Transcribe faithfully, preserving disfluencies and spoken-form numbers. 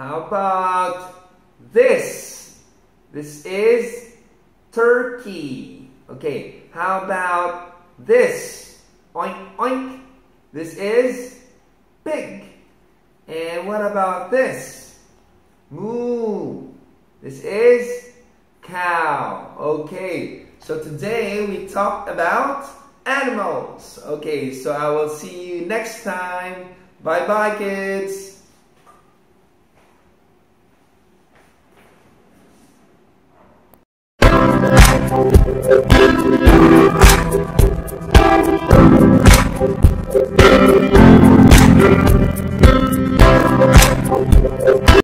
How about this? This is turkey. Okay, how about this? Oink, oink. This is pig. And what about this? Moo. This is cow. Okay, so today we talked about animals. Okay, so I will see you next time. Bye bye, kids. Thank you.